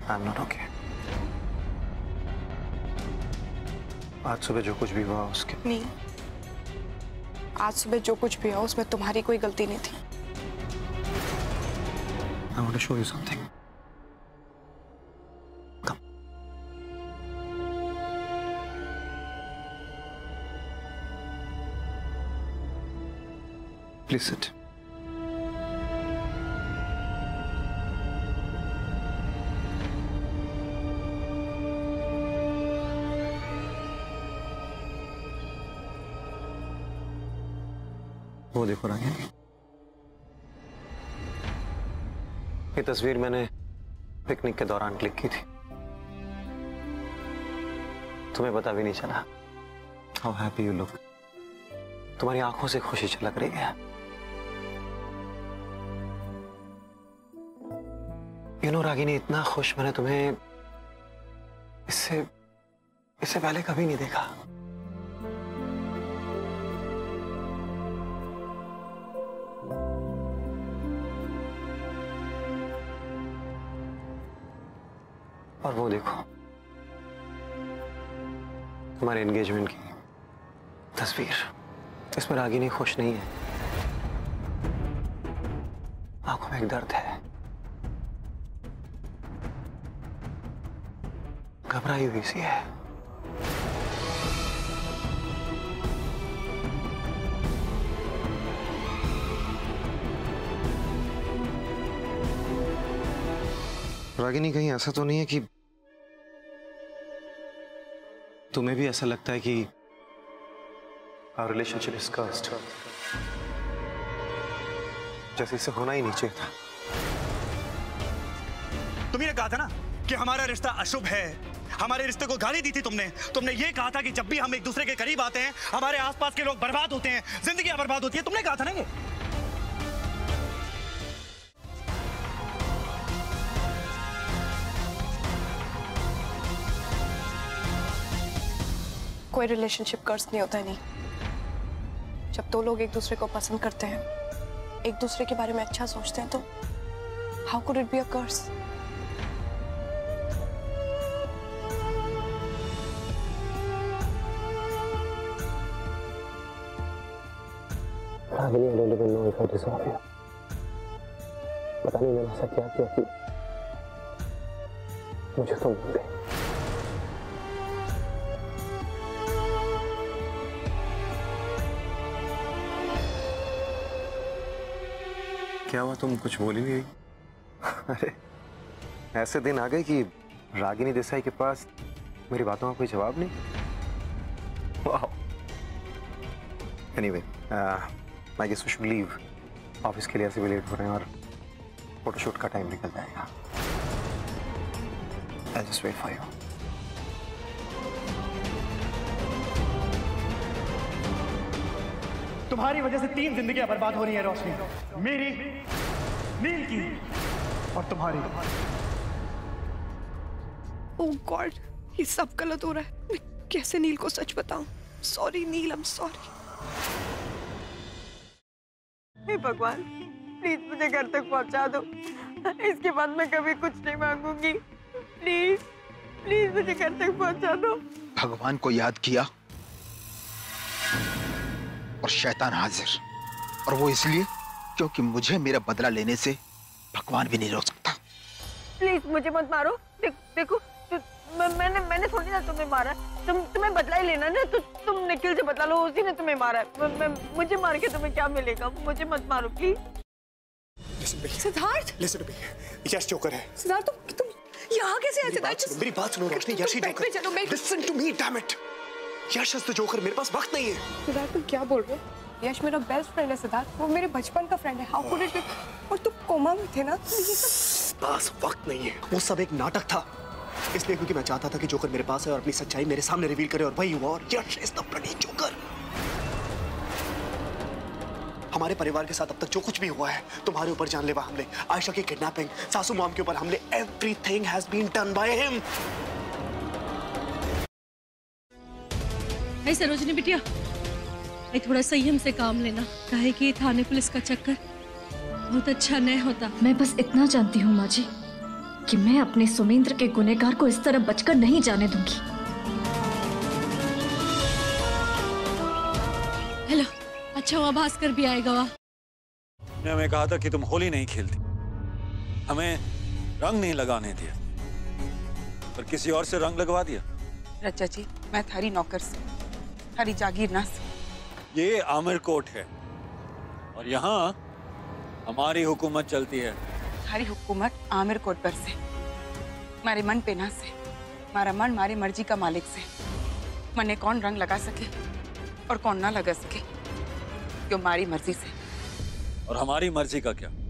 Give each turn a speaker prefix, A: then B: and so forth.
A: I am not okay. आज सुबह जो कुछ भी हुआ उसके
B: नहीं, आज सुबह जो कुछ भी हुआ उसमें तुम्हारी कोई गलती नहीं थी।
A: I want to show you something. Come. Please sit. वो देखो रागिनी, ये तस्वीर मैंने पिकनिक के दौरान क्लिक की थी। तुम्हें पता भी नहीं चला। How happy you look. तुम्हारी आंखों से खुशी झलक रही है। यू नो रागिनी, इतना खुश मैंने तुम्हें इससे पहले कभी नहीं देखा। और वो देखो, तुम्हारे एंगेजमेंट की तस्वीर, इसमें रागिनी खुश नहीं है। आंखों में एक दर्द है, घबराई हुई सी है। रागिनी, कहीं ऐसा तो नहीं है कि तुम्हें भी ऐसा लगता है कि our relationship is cursed, जैसे इसे होना ही नहीं चाहिए था।
C: तुमने कहा था ना कि हमारा रिश्ता अशुभ है। हमारे रिश्ते को गाली दी थी तुमने ये कहा था कि जब भी हम एक दूसरे के करीब आते हैं हमारे आसपास के लोग बर्बाद होते हैं, जिंदगी बर्बाद होती है। तुमने कहा था ना ये।
B: कोई रिलेशनशिप कर्स नहीं होता है। नहीं, जब दो लोग एक दूसरे को पसंद करते हैं, एक दूसरे के बारे में अच्छा सोचते हैं, तो how could it be a curse?
A: Ragini, I don't even know if I deserve you. पता नहीं मैंने ऐसा क्या किया कि मुझे तुम मिल गई। क्या हुआ, तुम कुछ बोली नहीं रही? अरे ऐसे दिन आ गए कि रागिनी देसाई के पास मेरी बातों का कोई जवाब नहीं। वाह। Anyway, I guess we should leave. Office के लिए ऐसे भी लेट हो रहे हैं और फोटोशूट का टाइम निकल जाएगा। I just wait for you.
C: तुम्हारी वजह से 3 जिंदगियां बर्बाद हो रही है रोशनी, मेरी, नील की और तुम्हारी।
B: ओह गॉड, ये सब गलत हो रहा है। मैं कैसे नील को सच बताऊं? Sorry Neel, I am sorry.
D: हे भगवान, प्लीज मुझे घर तक पहुंचा दो। इसके बाद मैं कभी कुछ नहीं मांगूंगी। प्लीज प्लीज मुझे घर तक पहुंचा दो।
E: भगवान को याद किया और शैतान हाजिर, और वो इसलिए क्योंकि मुझे मेरा बदला लेने से भगवान भी नहीं रोक सकता।
D: प्लीज मुझे मत मारो। देखो मैंने थोड़ी ना तुम्हें मारा। तुम्हें बदला ही लेना ना, तो तुम निखिल से बदला लो, उसी ने तुम्हें मारा है। मुझे मार के तुम्हें क्या मिलेगा? मुझे मत मारो प्लीज।
B: सिद्धार्थ,
C: यश जोकर है।
B: सिद्धार्थ, तुम यहाँ कैसे आए? सिद्धार्थ,
C: मेरी बात सुनो रोशनी, यश ही joker. Listen to me, damn it. Yash is the joker. मेरे पास वक्त नहीं है।
B: सिद्धार्थ, तुम क्या बोल रहे हो? यश मेरा बेस्ट फ्रेंड है सिद्धार्थ, वो मेरे बचपन का फ्रेंड है। How could it? और तुम कोमा में थे ना, तो ये सब
C: पास वक्त नहीं है। वो सब एक नाटक था, इसलिए क्योंकि मैं चाहता था कि जोकर मेरे पास है और अपनी सच्चाई मेरे सामने रिवील करे, और वही हुआ। और Yash is the bloody joker. हमारे परिवार के साथ अब तक जो कुछ भी हुआ है, तुम्हारे ऊपर जानलेवा हमले, आयशा की किडनैपिंग, सासू मॉम के ऊपर हमले, everything has been done by him.
F: नहीं सरोजिनी बिटिया, थोड़ा संयम से काम लेना, काहे कि थाने पुलिस का चक्कर बहुत अच्छा नहीं होता।
G: मैं बस इतना जानती हूँ माँ जी कि मैं अपने सुमेंद्र के गुनहगार को इस तरह बचकर नहीं जाने दूंगी।
F: हेलो, अच्छा हुआ भास्कर भी आएगा। वाह,
H: ने हमें कहा था कि तुम होली नहीं खेलती, हमें रंग नहीं लगाने दिया, पर किसी और से रंग लगवा दिया।
I: रचा जी, मैं थारी नौकर से, थारी जागीर ना से।
H: ये आमिर कोट है और यहाँ हमारी हुकूमत चलती है।
I: थारी हुकूमत आमिर कोट पर से, मारे मन पे ना से, मारा मन मारी मर्जी का मालिक से। मने कौन रंग लगा सके और कौन ना लगा सके, क्यों मारी मर्जी से।
H: और हमारी मर्जी का क्या?